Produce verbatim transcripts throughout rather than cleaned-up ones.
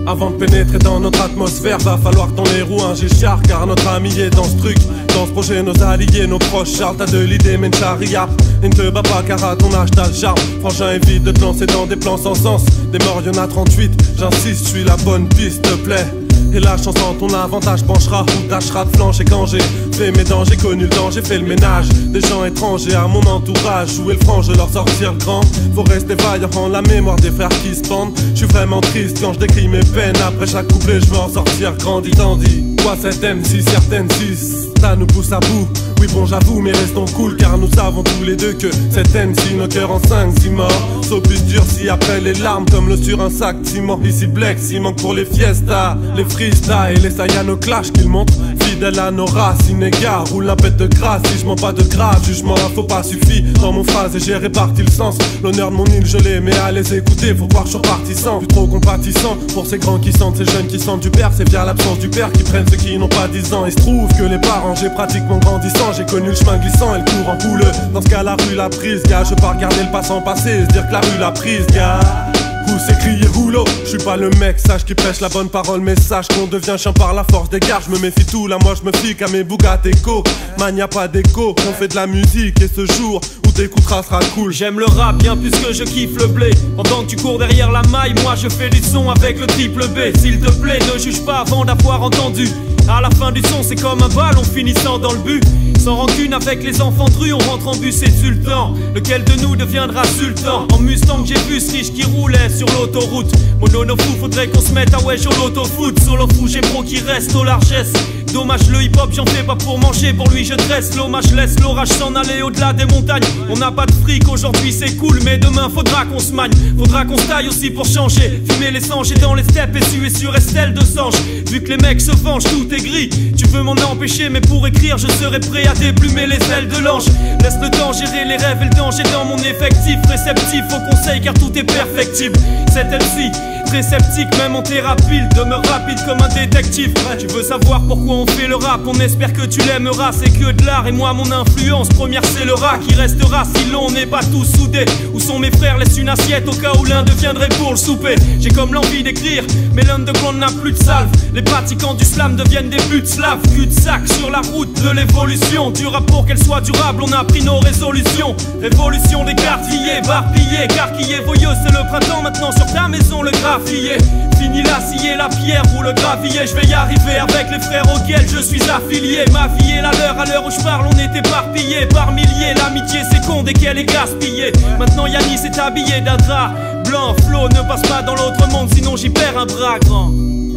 Avant de pénétrer dans notre atmosphère, va falloir que ton héros un G-char, car notre ami est dans ce truc. Dans ce projet, nos alliés, nos proches, Charles, t'as de l'idée, mais une charia. Et ne te bats pas car à ton âge t'as le charme. Frangin, évite de te lancer dans des plans sans sens. Des morts y'en a trente-huit, j'insiste, je suis la bonne piste, te plaît. Et la chance en ton avantage penchera ou tâchera de flancher. Quand j'ai fait mes dents, j'ai connu le danger, j'ai fait le ménage des gens étrangers à mon entourage. Jouer le franc, je leur sortir le grand. Faut rester vaillant en la mémoire des frères qui se pendent. Je suis vraiment triste quand je décris mes peines. Après chaque couplet, je veux en sortir grandi tandis. Toi cette M C, certaines six, ça nous pousse à bout. Oui bon j'avoue mais restons cool car nous savons tous les deux que cette M C nos cœurs en cinq, six morts. Sauf plus durci après les larmes comme l'eau sur un sac de ciment. Ici Black, s'il manque pour les fiestas, les freestyles, les Sayano clash qu'ils montrent. Fidèle à nos races, inégal, roule la bête de grâce. Si je mens pas de grâce, jugement faut pas suffit. Dans mon phrase et j'ai réparti le sens. L'honneur de mon île je l'ai mais à les écouter faut voir je suis partisan. Plus trop compatissant pour ces grands qui sentent, ces jeunes qui sentent du père. C'est via l'absence du père qui prennent ceux qui n'ont pas dix ans. Il se trouve que les parents j'ai pratiquement grandissant. J'ai connu le chemin glissant et le cours en couleux. Dans ce cas la rue l'a prise, gars. Je veux pas regarder le passant passer, se dire que la rue l'a prise, gars. Pousse et crier rouleau, je suis pas le mec sage qui prêche la bonne parole, mais sache qu'on devient chiant par la force des gars. Je me méfie tout là, moi je me fie qu'à mes Bugatti Echo. Man y'a pas d'écho, on fait de la musique et ce jour où t'écouteras sera cool. J'aime le rap bien plus que je kiffe le blé. Pendant que tu cours derrière la maille, moi je fais du son avec le triple B. S'il te plaît, ne juge pas avant d'avoir entendu. À la fin du son c'est comme un ballon finissant dans le but. Sans rancune avec les enfants de rue, on rentre en bus et sultan. Lequel de nous deviendra sultan? En Mustang j'ai vu ce riche qui roulait sur l'autoroute. Mon nono fou, faudrait qu'on se mette à wesh au loto-foot. Sur le fou j'ai pro qui reste au largesse. Dommage le hip-hop j'en fais pas pour manger. Pour lui je dresse l'hommage, laisse l'orage s'en aller au-delà des montagnes. On n'a pas de fric aujourd'hui c'est cool, mais demain faudra qu'on se magne. Faudra qu'on se taille aussi pour changer. Fumer les sangs, dans les steppes et suer sur Estelle de Sange. Vu que les mecs se vengent, tout est gris. Tu veux m'en empêcher mais pour écrire je serai prêt à déplumer les ailes de l'ange. Laisse le temps gérer les rêves et le danger dans mon effectif. Réceptif au conseil car tout est perfectible. Cette M C très sceptique, même en thérapie, il demeure rapide comme un détective. Tu veux savoir pourquoi on fait le rap? On espère que tu l'aimeras, c'est que de l'art. Et moi mon influence première c'est le rat qui restera si l'on n'est pas tous soudés. Où sont mes frères? Laisse une assiette au cas où l'un deviendrait pour le souper. J'ai comme l'envie d'écrire, mais l'underground n'a plus de salve. Les pratiquants du slam deviennent des buts slaves. Cul-de-sac sur la route de l'évolution. Du rap pour qu'elle soit durable, on a pris nos résolutions. Révolution des quartiers, barpillés, carquillés, voyeux, c'est le printemps maintenant sur ta maison le graphe. Fini la scier, la pierre ou le gravier. Je vais y arriver avec les frères auxquels je suis affilié. Ma vie est la leur, à l'heure où je parle on est éparpillés par milliers. L'amitié c'est con dès qu'elle est gaspillée. Maintenant Yannis est habillé d'un drap blanc. Flo ne passe pas dans l'autre monde sinon j'y perds un bras grand.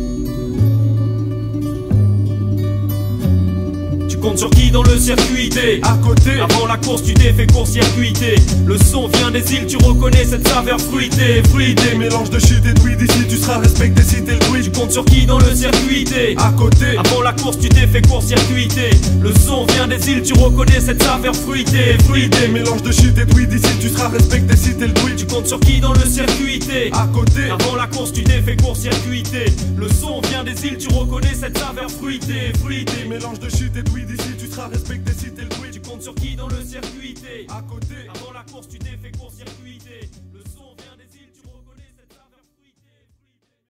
Compte sur qui dans le circuit D? À côté. Avant la course tu t'es fait court-circuiter. Le son vient des îles, tu reconnais cette saveur fruitée. Fruitée, mélange de shit et de weed. Ici tu seras respecté si t'es le bruit. Tu comptes sur qui dans le circuit D? À côté. Avant la course tu t'es fait court-circuiter. Le son vient des îles, tu reconnais cette saveur fruitée. Fruitée, mélange de shit et de weed. Ici tu seras respecté si t'es le bruit. Tu comptes sur qui dans le circuit D? À côté. Avant la course tu t'es fait court-circuiter. Le son vient des îles, tu reconnais cette saveur fruitée. Fruitée, mélange de shit et de weed. Ici tu seras respecté si t'es le bruit. Tu comptes sur qui dans le circuit D? À côté. Avant la course tu t'es fait court-circuiter. Le son